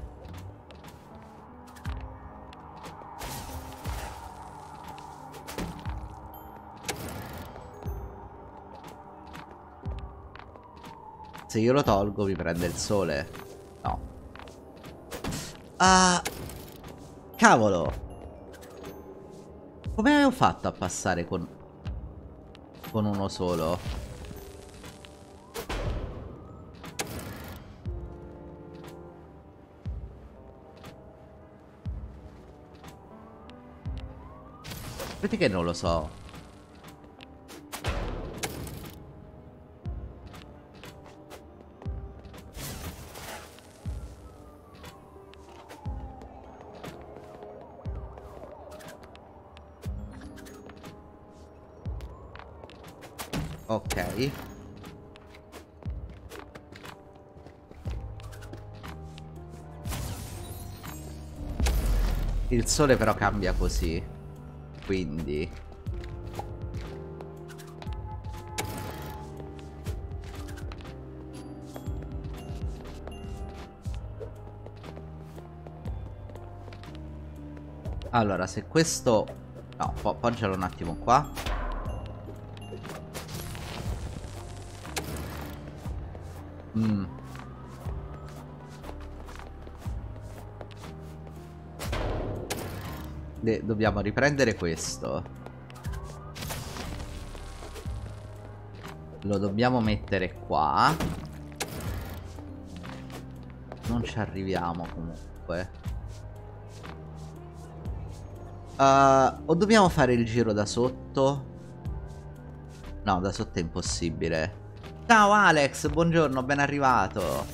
Se io lo tolgo mi prende il sole. No. Ah... Cavolo. Come avevo fatto a passare con uno solo? Aspetta che non lo so. Ok. Il sole però cambia così. Quindi allora se questo... No, poggialo un attimo qua. Dobbiamo riprendere questo. Lo dobbiamo mettere qua. Non ci arriviamo comunque. O dobbiamo fare il giro da sotto? No, da sotto è impossibile. Ciao Alex, buongiorno, ben arrivato.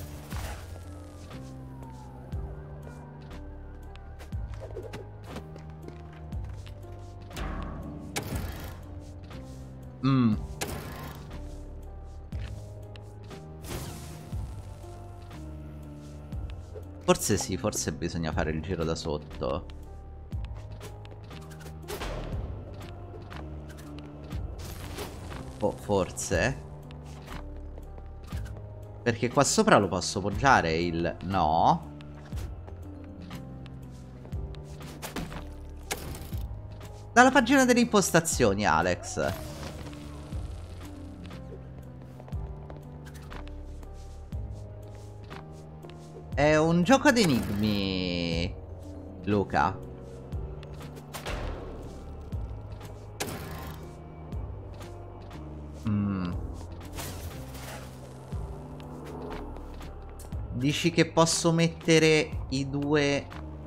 Forse sì, forse bisogna fare il giro da sotto. Forse. Perché qua sopra lo posso poggiare il... No. Dalla pagina delle impostazioni, Alex. È un gioco ad enigmi, Luca. Dici che posso mettere i due...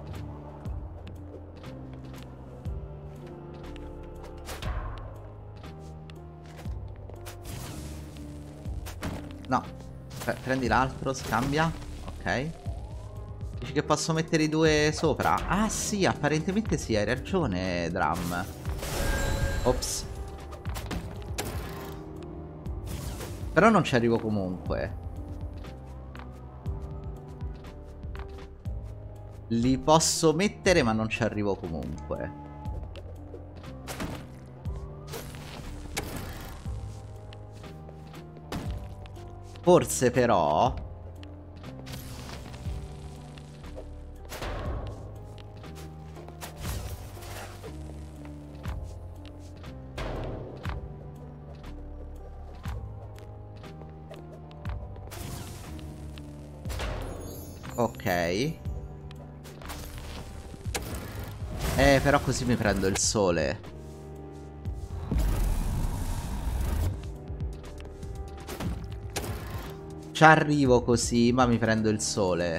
No. Prendi l'altro, scambia. Ok. Dici che posso mettere i due sopra? Ah sì, apparentemente sì, hai ragione, Drum. Ops. Però non ci arrivo comunque. Li posso mettere ma non ci arrivo comunque. Forse però... Ok. Però così mi prendo il sole. Ci arrivo così, ma mi prendo il sole.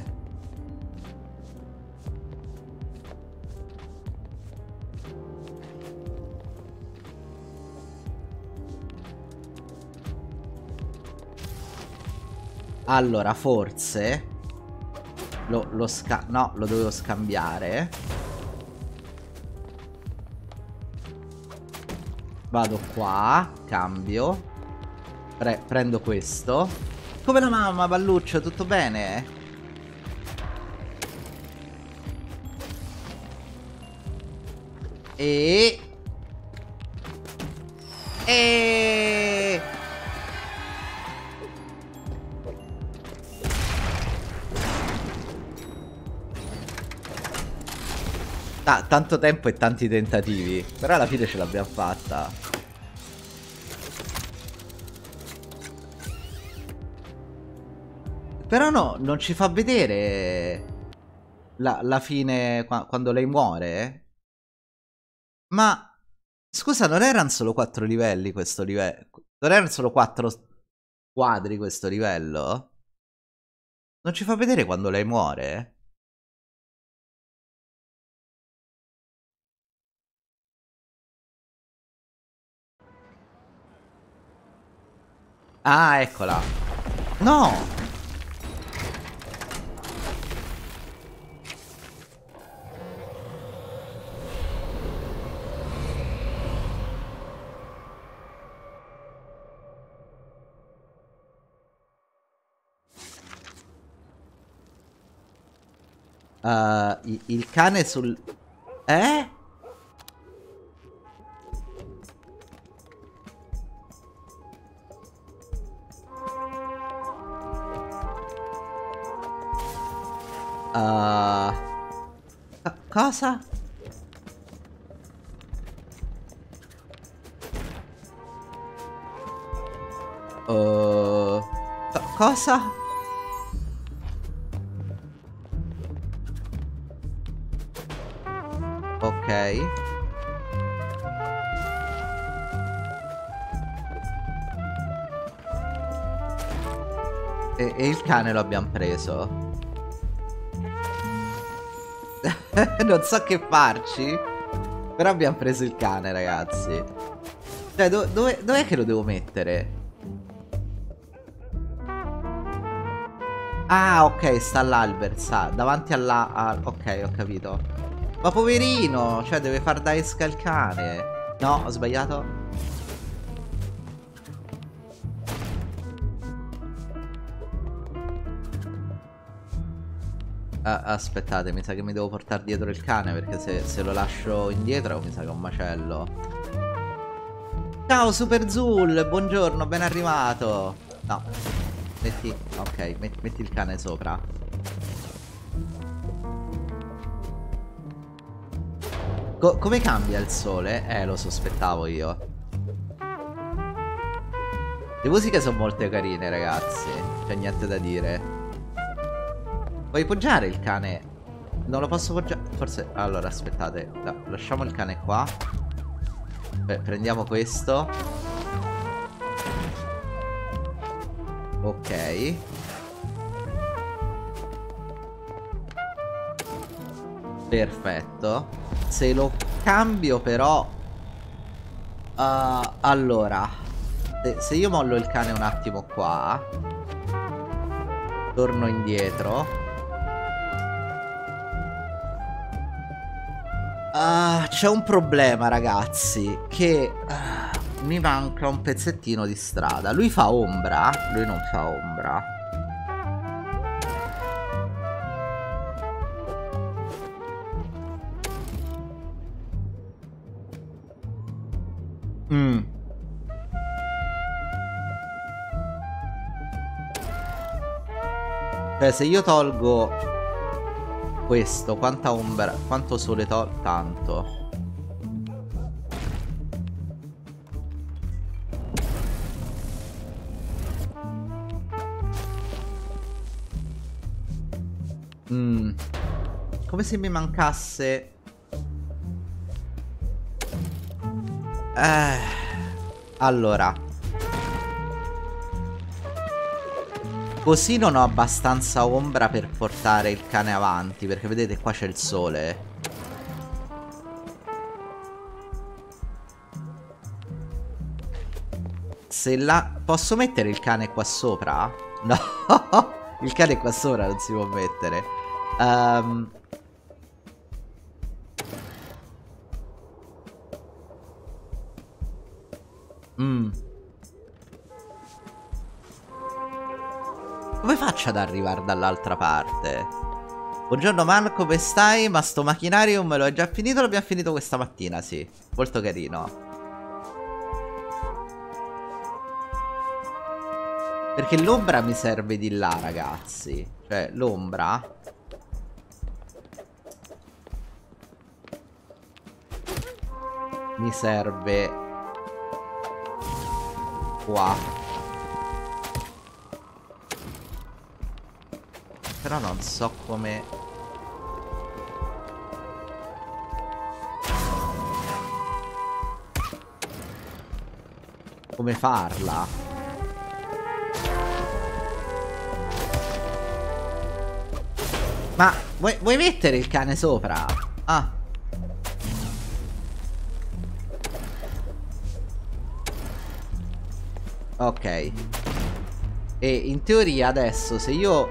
Allora, forse no, lo dovevo scambiare. Vado qua, cambio. Prendo questo. Come la mamma, Balluccio, tutto bene? E tanto tempo e tanti tentativi. Però alla fine ce l'abbiamo fatta. Però no, non ci fa vedere la fine quando lei muore. Ma scusa, non erano solo 4 livelli questo livello? Non erano solo 4 quadri questo livello? Non ci fa vedere quando lei muore? Ah, eccola. No! Il cane sul... Eh? Cosa? Cosa? Ok. E il cane lo abbiamo preso. Non so che farci. Però abbiamo preso il cane, ragazzi. Cioè, dov'è che lo devo mettere? Ah, ok, sta all'Albert, sta davanti ok, ho capito. Ma poverino, cioè deve far da esca il cane. No, ho sbagliato. Aspettate, mi sa che mi devo portare dietro il cane, perché se lo lascio indietro mi sa che è un macello. Ciao Super Zul, buongiorno, ben arrivato. No, metti, ok, metti il cane sopra. Come cambia il sole? Lo sospettavo io. Le musiche sono molto carine, ragazzi, c'è niente da dire. Puoi poggiare il cane? Non lo posso poggiare. Forse... Allora, aspettate. Lasciamo il cane qua. Prendiamo questo. Ok. Perfetto. Se lo cambio però... allora... Se io mollo il cane un attimo qua... Torno indietro... c'è un problema, ragazzi, che mi manca un pezzettino di strada. Lui fa ombra? Lui non fa ombra. Cioè, se io tolgo questo, quanta ombra, quanto sole tolgo? Tanto. Come se mi mancasse... Allora, così non ho abbastanza ombra per portare il cane avanti, perché vedete qua c'è il sole. Se la... Posso mettere il cane qua sopra? No, il cane qua sopra non si può mettere. Come faccio ad arrivare dall'altra parte? Buongiorno Man, come stai? Ma sto macchinario me lo hai già finito? L'abbiamo finito questa mattina, sì. Molto carino. Perché l'ombra mi serve di là, ragazzi. Cioè, l'ombra mi serve qua. Però non so come... come farla. Ma vuoi mettere il cane sopra? Ah. Ok. E in teoria adesso se io...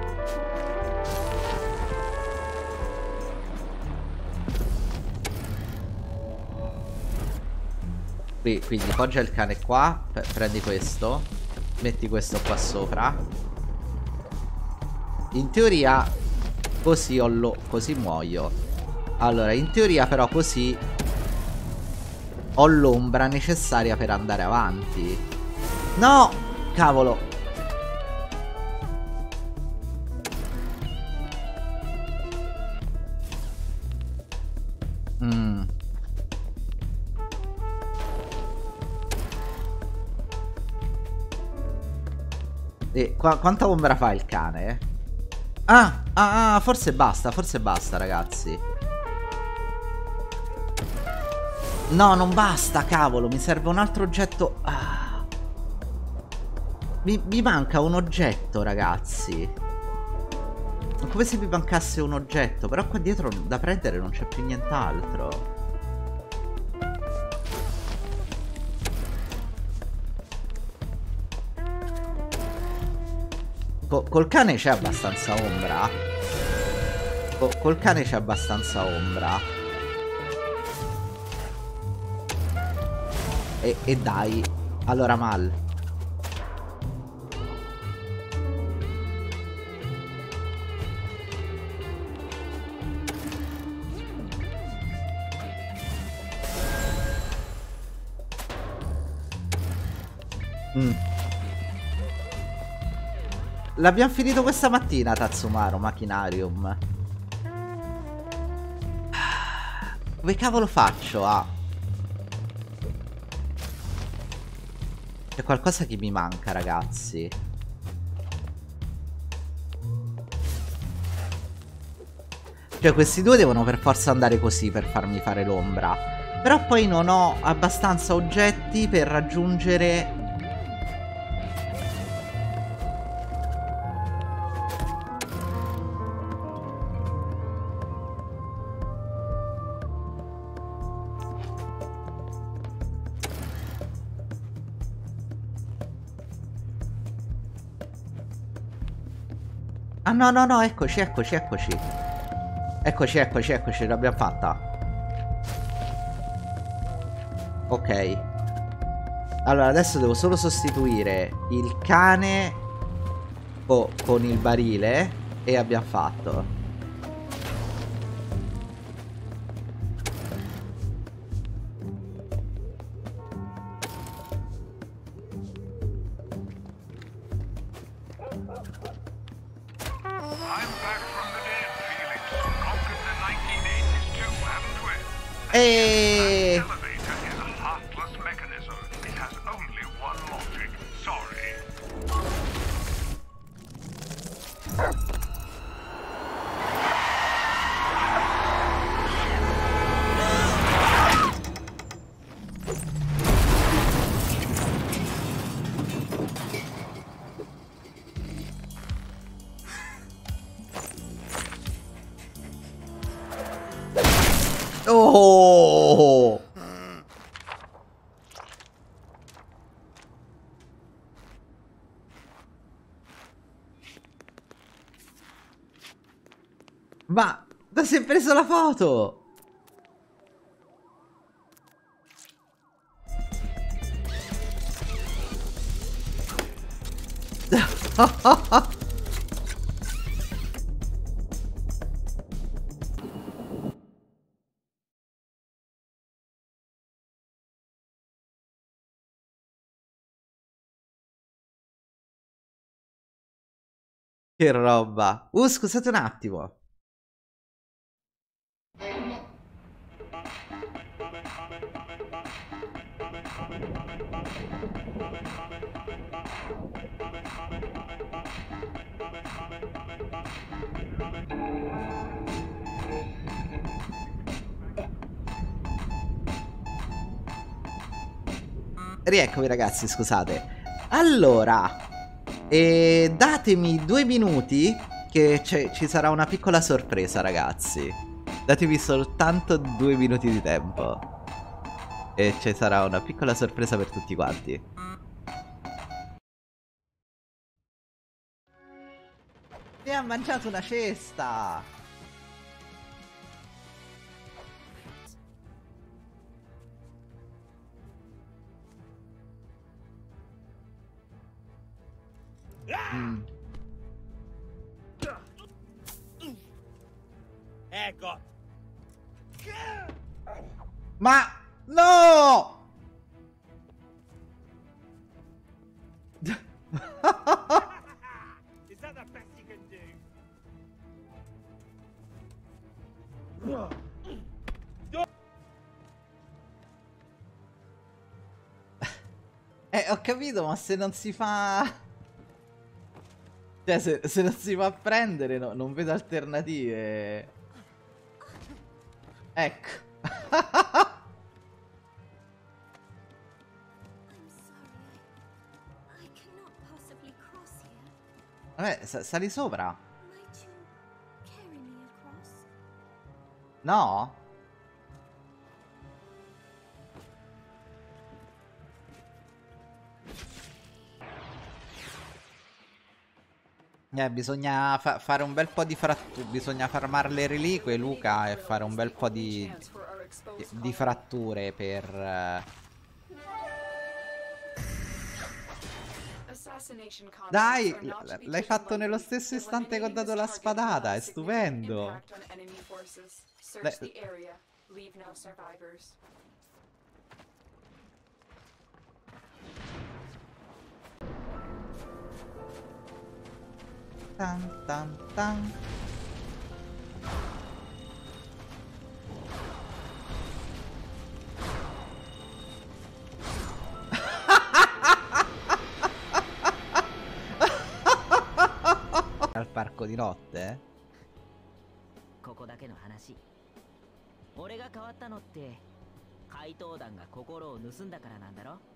Quindi poggia il cane qua, prendi questo, metti questo qua sopra. In teoria così così muoio. Allora, in teoria però così ho l'ombra necessaria per andare avanti. No! Cavolo! E quanta ombra fa il cane? Forse basta, ragazzi. No, non basta, cavolo, mi serve un altro oggetto. Mi manca un oggetto, ragazzi. È come se mi mancasse un oggetto. Però qua dietro da prendere non c'è più nient'altro. Col cane c'è abbastanza ombra. Col cane c'è abbastanza ombra. E dai. Allora Mal. L'abbiamo finito questa mattina, Tatsumaro, Machinarium. Come cavolo faccio a... C'è qualcosa che mi manca, ragazzi. Cioè, questi due devono per forza andare così per farmi fare l'ombra. Però poi non ho abbastanza oggetti per raggiungere... Ah no, eccoci. Eccoci, l'abbiamo fatta. Ok. Allora, adesso devo solo sostituire il cane con il barile e abbiamo fatto. E... Oh! Ma si è preso la foto! Che roba. Scusate un attimo. Rieccomi ragazzi, scusate. Allora, datemi 2 minuti che ci sarà una piccola sorpresa ragazzi. Datemi soltanto 2 minuti di tempo e ci sarà una piccola sorpresa per tutti quanti. Mi ha mangiato una cesta! Ecco. Ma no! Is that the best you can do? Ho capito, ma se non si fa... Cioè, se non si va a prendere, no, non vedo alternative. Ecco. Vabbè, sali sopra. No? Bisogna fare un bel po' di fratture. Bisogna farmare le reliquie, Luca, e fare un bel po' di fratture per... Dai, l'hai fatto nello stesso istante che ho dato la spadata, è stupendo. Tan tan tan. Al parco di notte, eh? ここだけの話。俺が変わったのって怪盗団が心を盗んだからなんだろ?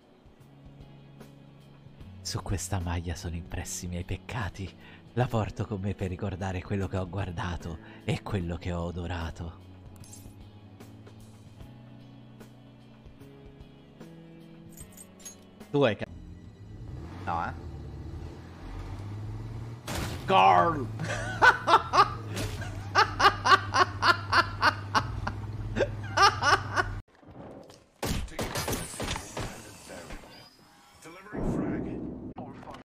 Su questa maglia sono impressi i miei peccati. La porto con me per ricordare quello che ho guardato e quello che ho odorato. Tu hai no, Carl!